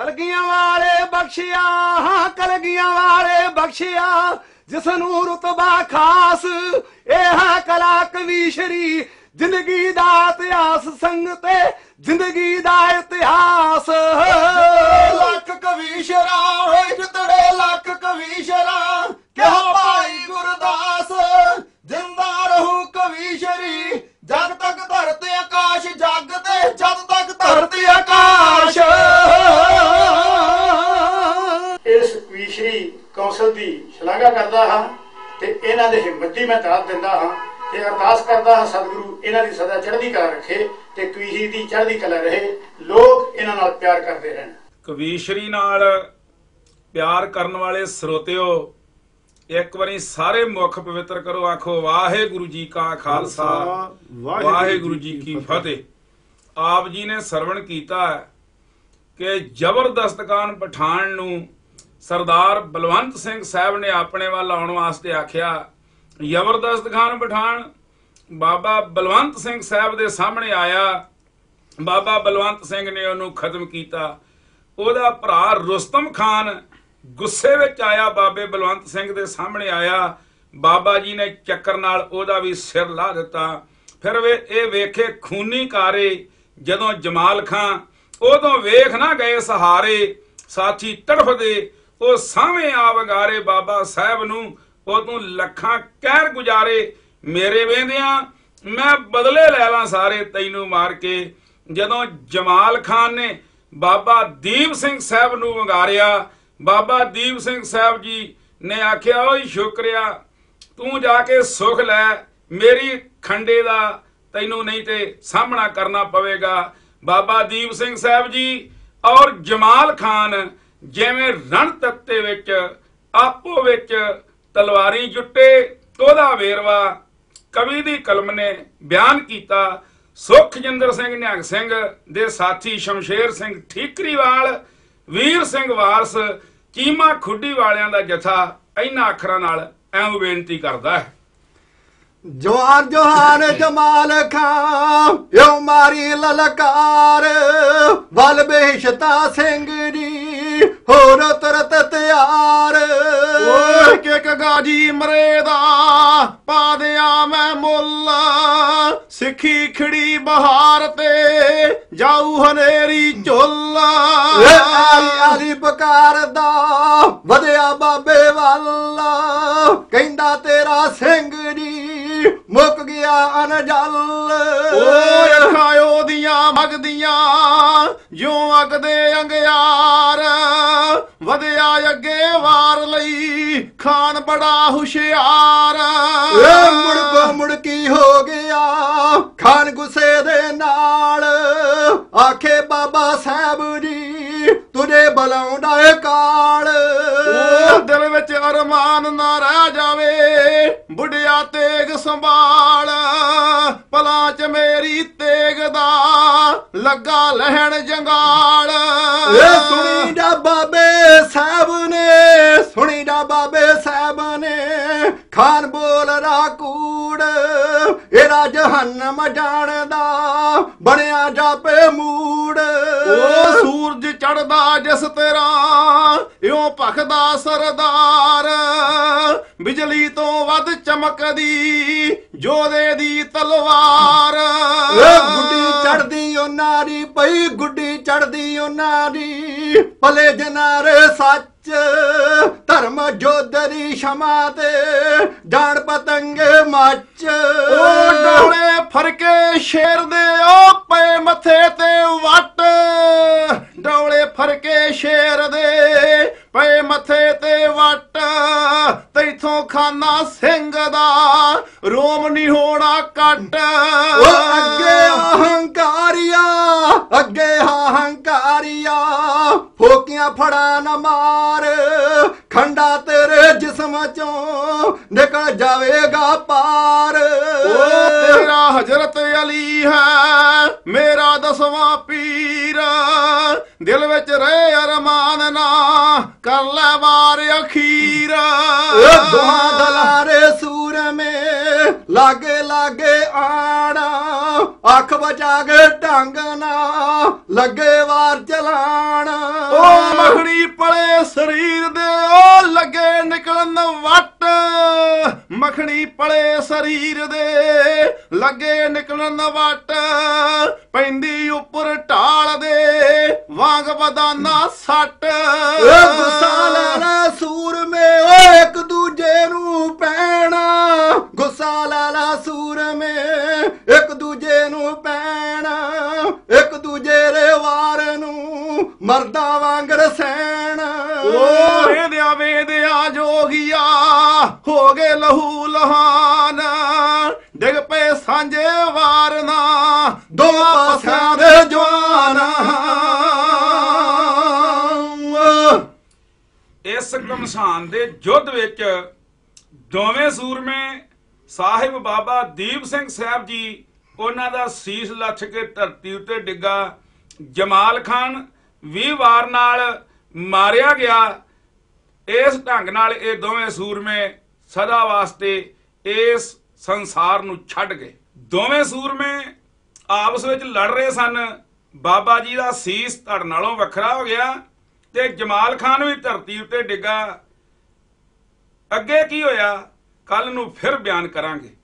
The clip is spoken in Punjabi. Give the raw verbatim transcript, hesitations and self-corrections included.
ਕਲਗੀਆਂ ਵਾਲੇ ਬਖਸ਼ਿਆ, ਕਲਗੀਆਂ ਵਾਲੇ ਬਖਸ਼ਿਆ, ਜਿਸਨੂੰ ਰੁਤਬਾ ਖਾਸ ਇਹ ਹੈ ਕਲਾ ਕਵੀਸ਼ਰੀ। ਜ਼ਿੰਦਗੀ ਦਾ ਇਤਿਹਾਸ ਸੰਗ ਤੇ ਜ਼ਿੰਦਗੀ ਦਾ ਇਤਿਹਾਸ। ਲੱਖ ਕਵੀਸ਼ਰਾ ਹੋਏ ਜਿਤੜੇ ਲੱਖ ਕਵੀਸ਼ਰਾ, ਕਿਹਾ ਭਾਈ ਗੁਰਦਾਸ ਜਿੰਦਾ ਰਹੂ ਕਵੀਸ਼ਰੀ। ਜਦ ਤੱਕ ਧਰਤੀ ਆਕਾਸ਼ ਜਗ ਤੇ, ਜਦ ਤੱਕ ਧਰਤੀ ਆਕਾਸ਼। ਇਸ ਕਵੀਸ਼ਰੀ ਕੌਂਸਲ ਦੀ ਸ਼ਲਾਘਾ ਕਰਦਾ ਹਾਂ ਤੇ ਇਹਨਾਂ ਦੇ ਹਿੰਮਤ ਦੀ ਮੈਂ ਦਾਤ ਦਿੰਦਾ ਹਾਂ ਤੇ ਅਰਦਾਸ ਕਰਦਾ ਹਾਂ ਸਤਿਗੁਰੂ ਇਹਨਾਂ ਦੀ ਸਦਾ ਚੜ੍ਹਦੀ ਕਲਾ ਰੱਖੇ ਤੇ ਕਵੀਸ਼ਰੀ ਦੀ ਚੜ੍ਹਦੀ ਕਲਾ ਰਹੇ, ਲੋਕ ਇਹਨਾਂ ਨਾਲ ਪਿਆਰ ਕਰਦੇ ਰਹਿਣ। ਕਵੀਸ਼ਰੀ ਨਾਲ ਪਿਆਰ ਕਰਨ ਵਾਲੇ ਸਰੋਤਿਓ, ਇੱਕ ਵਾਰੀ ਸਾਰੇ ਮੁੱਖ ਪਵਿੱਤਰ ਕਰੋ, ਆਖੋ ਵਾਹਿਗੁਰੂ ਜੀ ਕਾ ਖਾਲਸਾ ਵਾਹਿਗੁਰੂ ਜੀ ਕੀ ਫਤਿਹ। ਆਪ ਜੀ ਨੇ ਸਰਵਣ ਕੀਤਾ ਕਿ ਜ਼ਬਰਦਸਤ ਖਾਨ ਪਠਾਨ ਨੂੰ ਸਰਦਾਰ ਬਲਵੰਤ ਸਿੰਘ ਸਾਹਿਬ ਨੇ ਆਪਣੇ ਵੱਲ ਆਉਣ ਵਾਸਤੇ ਆਖਿਆ। ਜ਼ਬਰਦਸਤ ਖਾਨ ਪਠਾਨ ਬਾਬਾ ਬਲਵੰਤ ਸਿੰਘ ਸਾਹਿਬ ਦੇ ਸਾਹਮਣੇ ਆਇਆ। ਬਾਬਾ ਬਲਵੰਤ ਸਿੰਘ ਨੇ ਉਹਨੂੰ ਖਤਮ ਕੀਤਾ। ਉਹਦਾ ਭਰਾ ਰੁਸਤਮ ਖਾਨ ਗੁੱਸੇ ਵਿੱਚ ਆਇਆ, ਬਾਬੇ ਬਲਵੰਤ ਸਿੰਘ ਦੇ ਸਾਹਮਣੇ ਆਇਆ। ਬਾਬਾ ਜੀ ਨੇ ਚੱਕਰ ਨਾਲ ਉਹਦਾ ਵੀ ਸਿਰ ਲਾ ਦਿੱਤਾ। ਫਿਰ ਵੇ ਇਹ ਵੇਖੇ ਖੂਨੀ ਕਾਰੇ ਜਦੋਂ ਜਮਾਲ ਖਾਂ ਉਦੋਂ ਵੇਖ ਨਾ ਗਏ ਸਹਾਰੇ, ਸਾਥੀ ਤੜਫਦੇ ਉਹ ਸਾਵੇਂ ਆ ਵਗਾਰੇ। ਬਾਬਾ ਸਾਹਿਬ ਨੂੰ ਉਦੋਂ ਲੱਖਾਂ ਕਹਿਰ ਗੁਜ਼ਾਰੇ, ਮੇਰੇ ਵੇਂਦਿਆਂ ਮੈਂ ਬਦਲੇ ਲੈ ਲਾਂ ਸਾਰੇ ਤੈਨੂੰ ਮਾਰ ਕੇ। ਜਦੋਂ ਜਮਾਲ ਖਾਨ ਨੇ ਬਾਬਾ ਦੀਪ ਸਿੰਘ ਸਾਹਿਬ ਨੂੰ ਵੰਗਾਰਿਆ, ਬਾਬਾ ਦੀਪ ਸਿੰਘ ਸਾਹਿਬ ਜੀ ਨੇ ਆਖਿਆ ਓਏ ਸ਼ੁਕਰਿਆ, ਤੂੰ ਜਾ ਕੇ ਸੁਖ ਲੈ, ਮੇਰੀ ਖੰਡੇ ਦਾ ਤੈਨੂੰ ਨਹੀਂ ਤੇ ਸਾਹਮਣਾ ਕਰਨਾ ਪਵੇਗਾ। ਬਾਬਾ ਦੀਪ ਸਿੰਘ ਸਾਹਿਬ ਜੀ ਔਰ ਜਮਾਲ ਖਾਨ ਜਿਵੇਂ ਰਣ ਤੱਤੇ ਵਿੱਚ ਆਪੋ ਵਿੱਚ ਤਲਵਾਰੀ ਜੁੱਟੇ, ਉਹਦਾ ਵੇਰਵਾ ਕਵੀ ਦੀ ਕਲਮ ਨੇ ਬਿਆਨ ਕੀਤਾ। ਸੁਖਜਿੰਦਰ ਸਿੰਘ ਨਿਹੰਗ ਸਿੰਘ ਦੇ ਸਾਥੀ ਸ਼ਮਸ਼ੇਰ ਸਿੰਘ ਠੀਕਰੀਵਾਲ, ਵੀਰ ਸਿੰਘ ਵਾਰਸ, ਚੀਮਾ ਖੁੱਡੀ ਵਾਲਿਆਂ ਦਾ ਜਥਾ ਇਹਨਾਂ ਅੱਖਰਾਂ ਨਾਲ ਐਵੇਂ ਬੇਨਤੀ ਕਰਦਾ ਹੈ। ਜਵਾਨ ਜਹਾਨ ਜਮਾਲ ਖਾਂ ਯੋ ਮਾਰੀ ਲਲਕਾਰ, ਵਲ ਬੇਸ਼ਤਾ ਸਿੰਘ ਜੀ ਹੋਰ ਤੁਰਤ ਤਿਆਰ। ਓਏ ਕਿਕ ਗਾਜੀ ਮਰੇ ਦਾ ਪਾ ਦਿਆਂ ਮੈਂ ਮੁੱਲ, ਸਿੱਖੀ ਖੜੀ ਬਹਾਰ ਤੇ ਜਾਊ ਹਨੇਰੀ ਝੁੱਲ। ਆਲੀ ਆਲੀ ਪੁਕਾਰਦਾ ਵਧਿਆ ਬਾਬੇ ਵੱਲ, ਕਹਿੰਦਾ ਤੇਰਾ ਸਿੰਘ ਜੀ ਮੁੱਕ ਗਿਆ ਅਨਜਲ। ਓਏ ਅੱਖਾਂ ਉਹਦੀਆਂ ਮਗਦੀਆਂ ਜਿਉਂ ਅੱਗ ਦੇ ਅੰਗਿਆਰ, ਵਧਿਆ ਅੱਗੇ ਵਾਰ ਲਈ ਖਾਨ ਬੜਾ ਹੁਸ਼ਿਆਰ। ਮੁੜ ਮੁੜ ਕੀ ਹੋ ਗਿਆ ਖਾਨ ਗੁੱਸੇ ਦੇ ਨਾਲ, ਆਖੇ ਬਾਬਾ ਸਾਹਿਬ ਜੀ ਤੁਝੇ ਬੁਲਾਉਂਦਾ ਏ ਕਾਲ। ਉਹ ਦਿਲ ਵਿੱਚ ਅਰਮਾਨ ਨਾ ਰਹਿ ਜਾਵੇ ਬੁੱਢਿਆ ਤੇਗ ਸੰਭਾਲ, ਭਲਾ ਚ ਮੇਰੀ ਤੇਗ ਦਾ ਲੱਗਾ ਲਹਿਣ ਜੰਗਾਲ। ਸੁਣੀ ਜਾ ਬਾਬੇ ਸਾਹਿਬ ਨੇ, ਸੁਣੀ ਜਾ ਬਾਬੇ ਸਾਹਿਬ ਨੇ, ਖਾਨ ਬੋਲ ਰਾਕੂੜ ਇਹਦਾ ਜਹੰਨਮ ਜਾਣਦਾ ਬਣਿਆ ਜਾਪੇ ਮੂੜ। ਉਹ ਸੂਰਜ ਚੜਦਾ ਜਿਸ ਤਰ੍ਹਾਂ ਇਉਂ ਭਖਦਾ ਸਰਦਾਰ, ਬਿਜਲੀ ਤੋਂ ਵੱਧ ਚਮਕਦੀ ਜੋਧੇ ਦੀ ਤਲਵਾਰ। ਗੁੱਡੀ ਚੜਦੀ ਉਹਨਾਂ ਦੀ ਪਈ, ਗੁੱਡੀ ਚੜਦੀ ਉਹਨਾਂ ਦੀ, ਭਲੇ ਜਨਾਰੇ ਸੱਚ ਧਰਮ ਜੋਧਰੀ ਸ਼ਮਾ ਤੇ ਜਾਣ ਪਤੰਗੇ ਮੱਚ। ਉਹ ਡੋਲੇ ਫਰਕੇ ਸ਼ੇਰ ਦੇ ਉਹ ਪਏ ਮੱਥੇ ਤੇ ਵੱਟ, ਡੋਲੇ ਫਰਕੇ ਸ਼ੇਰ ਦੇ ਪਏ ਮੱਥੇ ਤੇ ਵੱਟ, ਤੈਥੋਂ ਖਾਨਾ ਸਿੰਘ ਦਾ ਰੋਮ ਨਹੀਂ ਹੋਣਾ ਕੱਟ। ਉਹ ਅੱਗੇ ਅਹੰਕਾਰੀਆ, ਅੱਗੇ ਅਹੰਕਾਰੀਆ, ਫੋਕੀਆਂ ਫੜਾ ਨਾ ਮਾਰ, ਖੰਡਾ ਤੇਰੇ ਜਿਸਮ ਚੋਂ ਨਿਕਲ ਜਾਵੇਗਾ ਪਾਰ। ਉਹ ਤੇਰਾ ਹਜ਼ਰਤ ਅਲੀ ਹੈ ਮੇਰਾ ਦਸਵਾਂ ਪੀਰ, ਦਿਲ ਵਿੱਚ ਰਹੇ ਅਰਮਾਨ ਨਾ ਕਰ ਲੈ ਵਾਰ ਅਖੀਰ। ਦੁਆ ਦਲਾਰੇ ਸੂਰ ਮੇ ਲਾਗੇ ਲਾਗੇ ਆਣਾ, ਅੱਖ ਬਚਾ ਕੇ ਢੰਗ ਨਾ ਲੱਗੇ ਵਾਰ ਚਲਾਣ। ਉਹ ਮਖਣੀ ਪਲੇ ਸਰੀਰ ਦੇ ਉਹ ਲੱਗੇ ਨਿਕਲਣ ਵੱਟ, ਮਖਣੀ ਪਲੇ ਸਰੀਰ ਦੇ ਲੱਗੇ ਨਿਕਲਣ ਵੱਟ, ਪੈਂਦੀ ਉੱਪਰ ਢਾਲ ਦੇ ਵਾਂਗ ਬਦਾਨਾ ਸੱਟ। ਗੁੱਸਾ ਲਾਲਾ ਸੂਰਮੇ ਓ ਇੱਕ ਦੂਜੇ ਨੂੰ ਪੈਣਾ, ਗੁੱਸਾ ਲਾਲਾ ਸੂਰਮੇ ਇੱਕ ਦੂਜੇ ਨੂੰ ਪੈਣਾ, ਇੱਕ ਦੂਜੇ ਦੇ ਵਾਰ ਨੂੰ ਮਰਦਾ ਵਾਂਗਰ ਸੈਣ। ਓ ਵੇਦਿਆ ਵੇਦਿਆ ਜੋਗੀਆ ਹੋ ਗਏ ਲਹੂ ਲਹਾਨ, ਡਿੱਗ ਪਏ ਸਾਂਝੇ ਵਾਰ ਨਾ ਦੋ ਪਾਸਿਆਂ ਦੇ ਜਵਾਨ। ਇਸ ਘਮਸਾਨ ਦੇ ਯੁੱਧ ਵਿੱਚ ਦੋਵੇਂ ਸੂਰਮੇ ਸਾਹਿਬ ਬਾਬਾ ਦੀਪ ਸਿੰਘ ਸਾਹਿਬ ਜੀ, ਉਹਨਾਂ ਦਾ ਸੀਸ ਲੱਥ ਕੇ ਧਰਤੀ ਉੱਤੇ ਡਿੱਗਾ। ਜਮਾਲ ਖਾਨ ਵੀਹ ਵਾਰ ਨਾਲ ਮਾਰਿਆ ਗਿਆ। ਇਸ ਢੰਗ ਨਾਲ ਇਹ ਦੋਵੇਂ ਸੂਰਮੇ ਸਦਾ ਵਾਸਤੇ ਇਸ ਸੰਸਾਰ ਨੂੰ ਛੱਡ ਗਏ। ਦੋਵੇਂ ਸੂਰਮੇ ਆਪਸ ਵਿੱਚ ਲੜ ਰਹੇ ਸਨ। ਬਾਬਾ ਜੀ ਦਾ ਸੀਸ ਧੜ ਨਾਲੋਂ ਵੱਖਰਾ ਹੋ ਗਿਆ ਤੇ ਜਮਾਲ ਖਾਨ ਵੀ ਧਰਤੀ ਉੱਤੇ ਡਿੱਗਾ। ਅੱਗੇ ਕੀ ਹੋਇਆ ਕੱਲ ਨੂੰ ਫਿਰ ਬਿਆਨ ਕਰਾਂਗੇ।